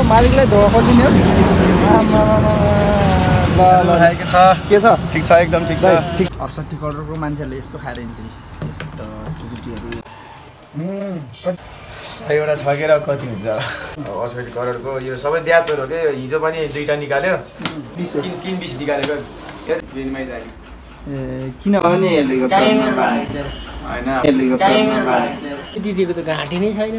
मालिकलाई धोका खोलिदिने हो ल ल के छ ठीक छ एकदम ठीक छ 68 करोडको मान्छेहरूले यस्तो खाएर हिँड्छ यस्तो सुकुटीहरू 100 छ के र कति हुन्छ 68 करोडको यो सबै ब्याजहरु हो के हिजो पनि दुईटा निकाल्यो 320 निकालेको ट्रेनमै जाने किनभने दिदीको त घाँटी नै छैन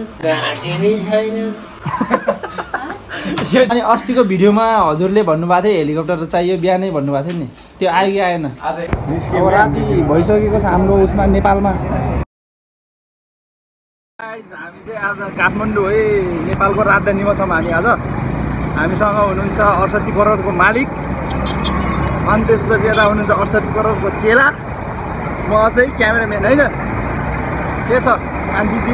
अनि अस्तिको भिडियोमा हजुरले भन्नुभएको थियो हेलिकप्टर चाहियो बिहानै भन्नुभएको थियो नि त्यो आयो कि आएन अब राति भइसकेको छ हाम्रो उसमा नेपालमा हामी चाहिँ आज काठमाडौँ है नेपालको राजधानीमा छौँ हामी आज हामीसँग हुनुहुन्छ 68 करोडको मालिक अनि त्यसपछि यता हुनुहुन्छ 68 करोडको चेला म चाहिँ क्यामेराम्यान होइन के छ कान्छीजी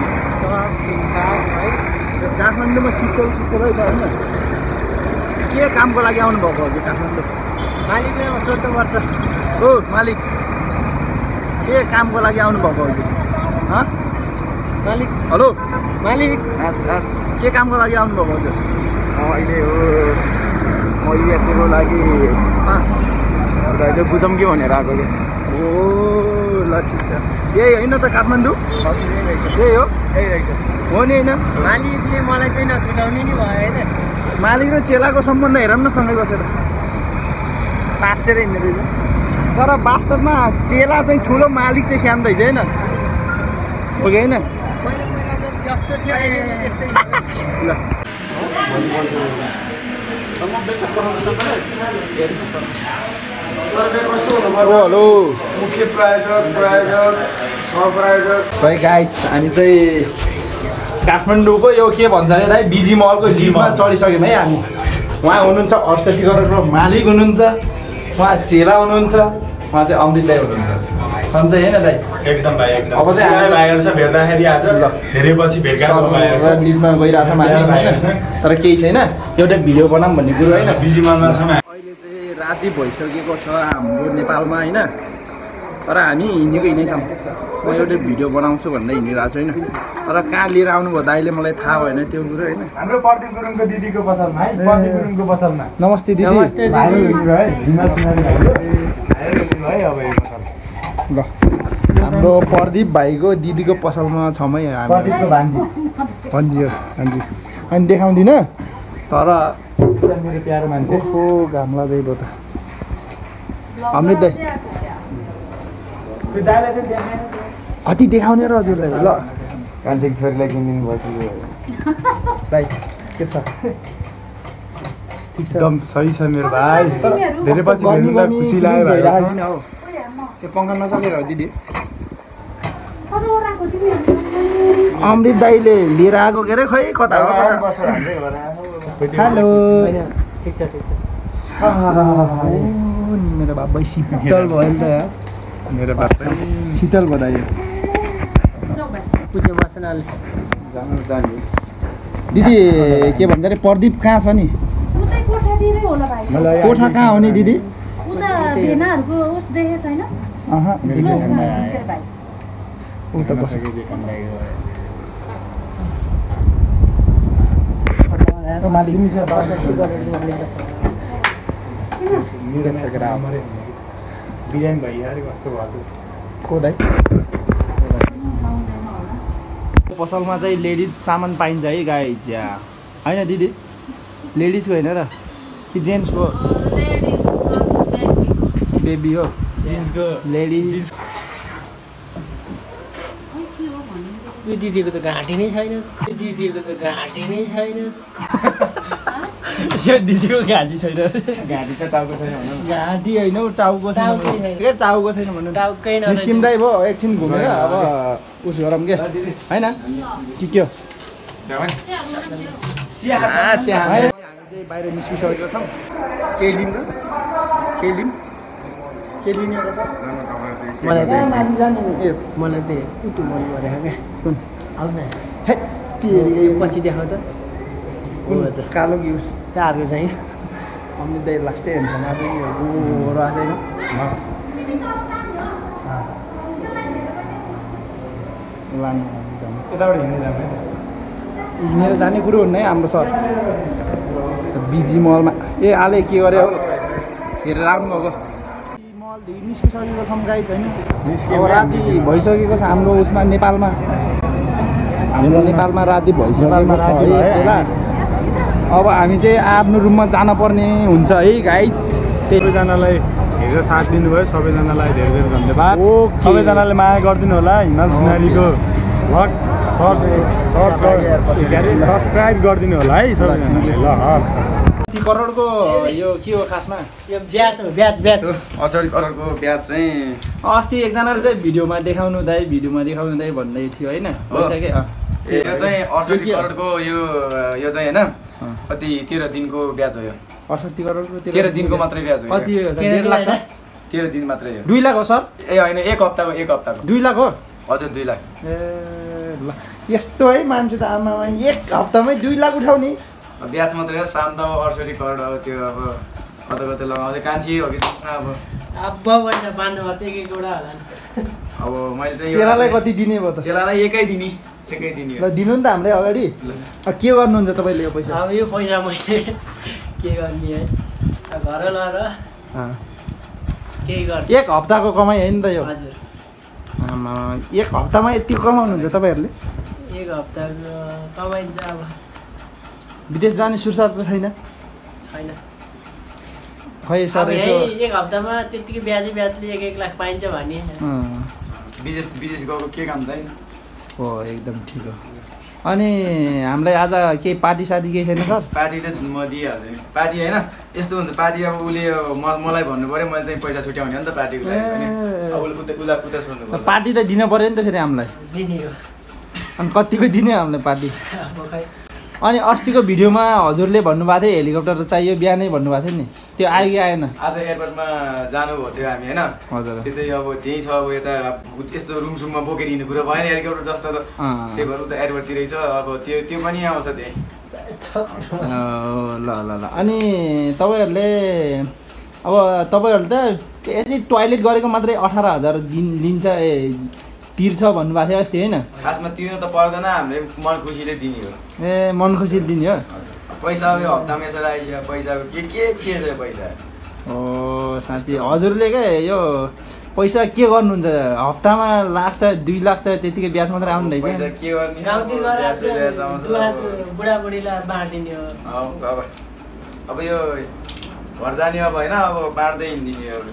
काठमाडौँमा शीतल है छ होइन के कामको लागि आउनुभएको हजुर काठमाडौँ मालिकलाई सोध्नुपर्छ हो मालिक के कामको लागि आउनुभएको हजुर मालिक हेलो मालिक के कामको लागि आउनुभएको हजुर अहिले हो म युएसएको लागि बुझौँ कि भनेर आएको कि ओ ल ठिक छ यही होइन त काठमाडौँ यही हो हो नि होइन मालिकले मलाई चाहिँ नछुटाउने नि भयो होइन मालिक र चेलाको सम्बन्ध हेरौँ न सँगै बसेर टाँसेर हिँड्ने रहेछ तर वास्तवमा चेला चाहिँ ठुलो मालिक चाहिँ सानो रहेछ होइन हो कि होइन जस्तो थियो ल हेलो मुख्य प्रायोजक सहप्रायोजक भाइ गाइड्स हामी चाहिँ काठमाडौँको यो के भन्छ अरे दाइ बिजी महलको जिपमा चढिसक्यौँ है हामी उहाँ हुनुहुन्छ 68 करोडको मालिक हुनुहुन्छ उहाँ चेला हुनुहुन्छ उहाँ चाहिँ अमृत दाइ हुनुहुन्छ सन्चै होइन दाइ एकदम भाइ एकदम अब चाहिँ लागेको छ भेट्दाखेरि आज धेरै पछि भेटघाट भएको छ लिफ्टमा गइरहेछौँ हामी होइन तर केही छैन एउटा भिडियो बनाऊँ भन्ने कुरो होइन बिजी मनमा छौँ अहिले चाहिँ राति भइसकेको छ हाम्रो नेपालमा होइन तर हामी हिँडेको हिँडेछौँ म एउटा भिडियो बनाउँछु भनेर हिँडिरहेको छु होइन तर कहाँ लिएर आउनुभयो दाइले मलाई थाहा भएन त्यो कुरो होइन हाम्रो प्रदीप गुरुङको दिदीको पसलमा है प्रदीप गुरुङको पसलमा नमस्ते दिदी ल हाम्रो प्रदीप भाइको दिदीको पसलमा छौँ है हामी भन्जी हो भन्जी अनि देखाउँदिनँ तर मेरो प्यारो मान्छे हो घाम लाग्दै भयो त अमृत दाइ कति देखाउने र हजुरलाई ल कान्छीको छोरीलाई किनिदिनु पर्छ दाइ के छ ठिक छ एकदम सही छ मेरो भाइ धेरै पछि भेट्नुलाई खुसी लाग्यो त्यो पङ्खा नचलेर हो दिदी अमृत दाइले लिएर आएको के अरे खै कता हो कता हेलो ठिक छ मेरो बाबै शीतल भयो नि त यार मेरो बाबै शीतल भयो दाइ दिदी के भन्छ अरे प्रदीप कहाँ छ नि कोठा कहाँ हो नि दिदी उता बस बिरियानी भइहाल्यो कस्तो भयो खोदाइ पसलमा चाहिँ लेडिज सामान पाइन्छ है गाइज होइन दिदी लेडिजको होइन र कि जेन्ट्सको बेबी हो जिन्सको लेडिज यो दिदीको त घाँटी नै छैन यो दिदीको घाँटी छैन घाँटी छ टाउको छैन घाँटी होइन हौ टाउको छैन टाउको छैन भन्नु टाउकै निस्किँदै भयो एकछिन घुमेर अब उस गरौँ के होइन के हो हामी चाहिँ बाहिर निस्किसकेको छौँ केही लिउँ र केही लिउँ के लिने एउटा मलाई जानु ए मलाई त उतु मन गरेको क्या कुन आउ न हे पछि देखाउ त कालो युज तारको चाहिँ अमृत दाइ लास्टै हेर्छ आज गोरो आज होइन यताबाट हिँडेर हिँडेर जाने कुरो हुन्न है हाम्रो सर बिजी मलमा ए आले के गरे हो हेरेर आउनु भएको मलदेखि निस्किसकेको छौँ गाई छैन अब राति भइसकेको छ हाम्रो उसमा नेपालमा राति भइसकेको छ है यस बेला अब हामी चाहिँ आफ्नो रुममा जानुपर्ने हुन्छ है गाइज सबैजनालाई हेरेर साथ दिनुभयो सबैजनालाई धेरै धेरै धन्यवाद सबैजनाले माया गरिदिनु होला हिमाल सुनारीको भ्लग सब्सक्राइब गरिदिनु होला है सबैजनाले ल हस् ती करोडको यो के हो खासमा यो ब्याज हो ब्याज 68 करोडको ब्याज चाहिँ अस्ति एकजनाले चाहिँ भिडियोमा देखाउनु दाइ भन्दै थियो होइन पैसा के यो चाहिँ 68 करोडको यो चाहिँ हैन कति 13 दिनको ब्याज हो यो 68 करोडको 13 दिनको मात्रै ब्याज हो कति 1.5 लाख 13 दिन मात्रै हो 2 लाख हो सर ए हैन एक हप्ताको 2 लाख हो हजुर 2 लाख ए ल यस्तो है मान्छे त आमामा एक हप्तामै 2 लाख उठाउने ब्याज मात्रै हो साम त 68 करोड अब त्यो अब कता लगाउँदै कान्छी हो कि अब पैसा बाँड्नु पर्छ एक एउटा होला अब मैले चाहिँ चेलालाई कति दिने भयो त चेलालाई एकै दिने ल दिनु नि त हामीले अगाडि के गर्नुहुन्छ तपाईँले यो पैसा अब यो पैसा मैले के गर्ने है घर लगाएर केही गर्छ एक हप्ताको कमाइ होइन त यो हजुर एक हप्तामा यति कमाउनुहुन्छ तपाईँहरूले एक हप्ताको कमाइन्छ अब विदेश जाने सुरसार त छैन खै सर यसो एक हप्तामा त्यतिकै ब्याजले 1 लाख पाइन्छ भने विदेश गएको के काम छैन हो एकदम ठिक हो अनि हामीलाई आज केही पार्टी सार्टी केही छैन सर पार्टी त म दिइहाल्छु नि पार्टी होइन यस्तो हुन्छ पार्टी अब उसले मलाई भन्नु पऱ्यो मैले चाहिँ पैसा छुट्याउने हो नि त पार्टीको लागि अब उसले उता सोध्नु पर्छ पार्टी त दिन पऱ्यो नि त फेरि हामीलाई दिने हो अनि कतिको दिने हामीलाई पार्टी अनि अस्तिको भिडियोमा हजुरले भन्नुभएको थियो हेलिकप्टर चाहियो बिहानै भन्नुभएको थियो नि त्यो आयो कि आएन आज एयरपोर्टमा जानुभयो थियो हामी होइन हजुर त्यतै अब त्यहीँ छ अब यता यस्तो रुमसुममा बोकेर हिँड्ने कुरा भएन हेलिकप्टर जस्तो त त्यही भएर उता एयरपोर्टतिरै छ अब त्यो पनि आउँछ त्यही ल अनि तपाईँहरूले त यदि टोइलेट गरेको मात्रै 18,000 दिन्छ तिर्छ भन्नुभएको थियो अस्ति होइन खासमा तिर्नु त पर्दैन हामीले मन खुसीले दिने हो ए मन खुसीले दिने हो पैसा अब यो हप्तामा यसो आइसक्यो पैसाको के पैसा ओ साथी हजुरले क्या यो पैसा के गर्नुहुन्छ हप्तामा लाख त 2 लाख त त्यतिकै ब्याज मात्रै आउनु रहेछ पैसा के गर्ने गाउँतिर गएर बुढाबुढीलाई बाँडिदिने हो अब यो घर जाने अब होइन अब बाँड्दै हिँडिदिने अब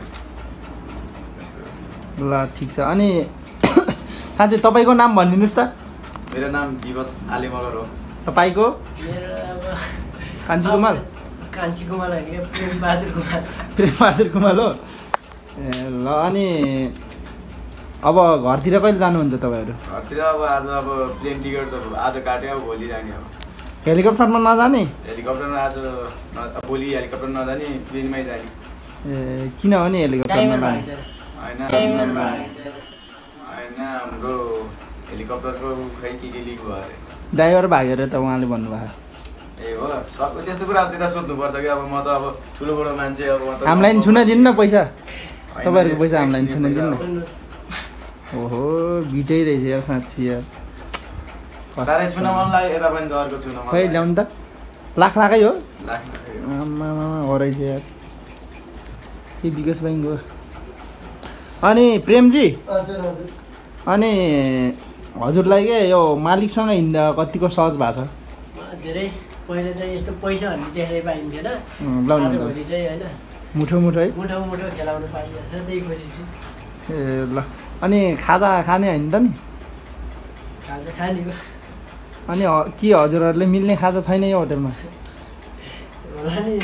ल ठिक छ अनि साथी तपाईँको नाम भनिदिनुहोस् त मेरो नाम बिबास आले मगर हो तपाईँको मेरो अब कान्छी कुमाल होइन प्रेम बहादुर कुमाल हो ए ल अनि अब घरतिर कहिले जानुहुन्छ तपाईँहरू घरतिर अब आज अब प्लेन टिकट त आज काट्यो अब भोलि जाने हो हेलिकप्टरमा नजाने हेलिकप्टरमा आज भोलि हेलिकप्टर नजाने प्लेनमै जाने ए किनभने हेलिकप्टरमा जाने होइन हाम्रो हेलिकप्टरको खै के लिक भयो अरे ड्राइभर भागेर त उहाँले भन्नुभयो ए हो सब त्यस्तो कुरा अब त्यता सोध्नुपर्छ कि अब म त अब ठुलो बडो मान्छे अब हामीलाई नि छुन दिनु न पैसा तपाईँहरूको पैसा हामीलाई नि छुन दिनु न ओहो बिटै रहेछ यार साँच्ची यार साह्रै छुन मन लाग्यो यता पनि जरको छुन मन खै ल्याउनु त लाखै हो लाग्छ आमा हो रहेछ यार के विकास बैङ्क हो अनि प्रेमजी अनि हजुरलाई के यो मालिकसँग हिँड्दा कतिको सहज भएको छ धेरै पहिला चाहिँ यस्तो पैसा भन्ने देखाइ पाइन्थेन आजभोलि चाहिँ होइन मुठो है मुठो खेलाउनु पाइन्छ त्यही खुसी छु ए ल अनि खाजा खाने होइन त नि खाजा खाने अनि के हजुरहरूले मिल्ने खाजा छैन यो होटेलमा होला नि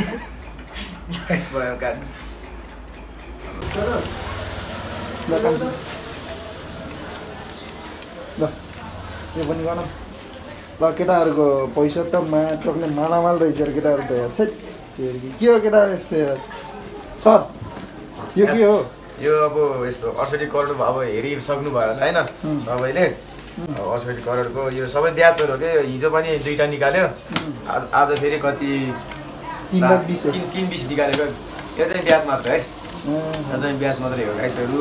भयो काट्नु ल यो पनि गर्न ल केटाहरूको पैसा त टक्ने मालामाल रहेछ यार केटाहरू त यार के हो केटा यस्तो यार सर यो के हो यो अब यस्तो 68 करोड अब हेरिसक्नु भयो होला होइन सबैले 68 करोडको यो सबै ब्याजहरू हो कि हिजो पनि 2टा निकाल्यो आज फेरि कति 320 निकालेको यो चाहिँ ब्याज मात्र है यो चाहिँ ब्याज मात्रै हो गाइसहरू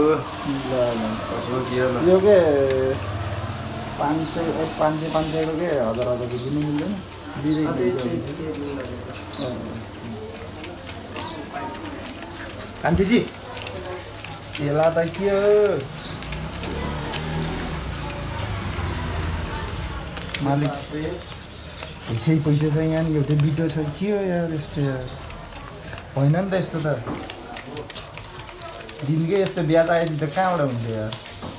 यो के 500 500 के 1000 दिनु मिल्दैन कान्छीजी यसलाई त के हो मालिक पैसा छ यहाँ नि एउटै बिटो छ के हो यार यस्तो यार होइन नि त यस्तो त दिनकै यस्तो बिहा आएपछि त कहाँबाट हुन्छ यार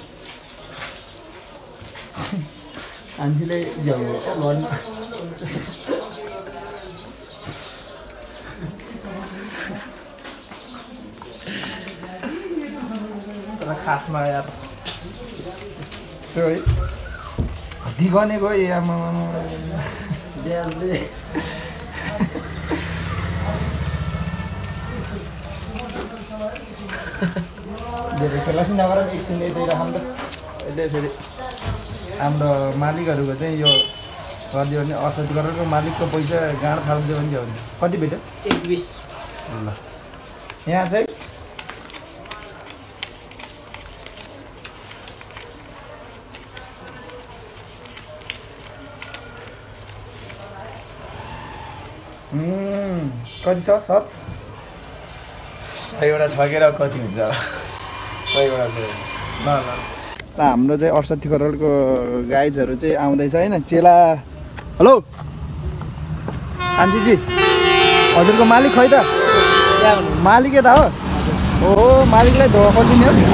मान्छेले गर्नु तर खासमा यार त्यो है हड्डी गनेको है आमा ब्याजले धेरै खेलासी नगर एकछिन यतै राखौँ त यसले फेरि हाम्रो मालिकहरूको चाहिँ यो गरिदियो भने 68 करोडको मालिकको पैसा गाँड फालिदियो भने के हुन्छ कति भेट्यो 21 ल यहाँ चाहिँ कति छ सर 100 छ के र कति हुन्छ 100 छ ल ल हाम्रो चाहिँ 68 करोडको गाइजहरू चाहिँ आउँदैछ होइन चेला हेलो कान्छीजी हजुरको मालिक खै त मालिकै त हो ओहो मालिकलाई धोका खोलिदिने हो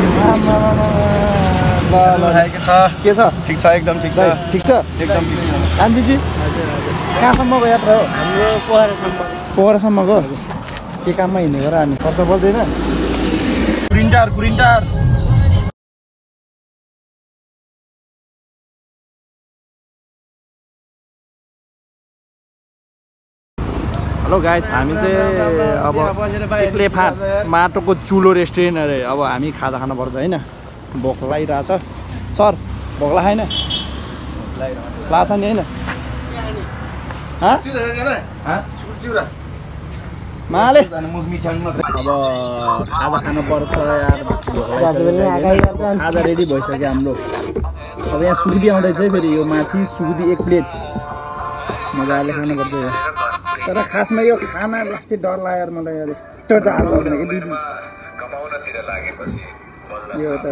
ल ल के छ के छ ठिक छ एकदम ठिक छ ठिक छ एकदम ठिक छ कान्छीजी कहाँसम्मको यात्रा हो हाम्रो पोखरासम्मको के काममा हिँडेको र हामी खर्च पर्दैन प्रिन्टर हेलो गाइस हामी चाहिँ अब एक्लै माटोको चुलो रेस्टुरेन्ट अरे अब हामी खाजा खानुपर्छ होइन भोक लागिरहेछ सर भोक लाग्यो होइन लाग्छ नि होइन माले अब खाजा खानुपर्छ यार खाजा रेडी भइसक्यो हाम्रो अब यहाँ सुकुटी आउँदैछ है फेरि यो माथि सुकुटी 1 प्लेट मजाले खानुपर्छ यो तर खासमा यो खाना लास्टै डर लाग्यो मलाई यार यस्तो त हाल्नु कि दिदी यो त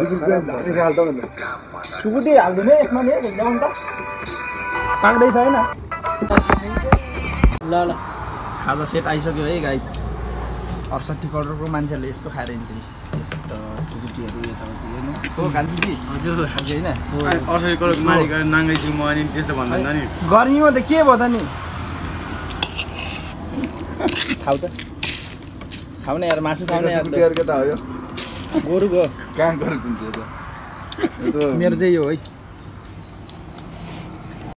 सुकुटी हाल्दिनु है यसमा नि ल्याउनु त पाक्दैछ होइन ल ल खाजा सेट आइसक्यो है गाइज 68 करोडको मान्छेहरूले यस्तो खाएर हिँड्छ यस्तो सुकुटीहरू यताउति हेर्नु हो कान्छीजी हजुर होइन 68 करोड मालिक नाङ्गै छु म अनि त्यस्तो भन्दैन नि गर्मीमा त के भयो त नि खाऊ त खाउने यार मासु खाउने यार केटा हो यो गोरुको कहाँ गरे कुन चाहिँ मेरो चाहिँ यो है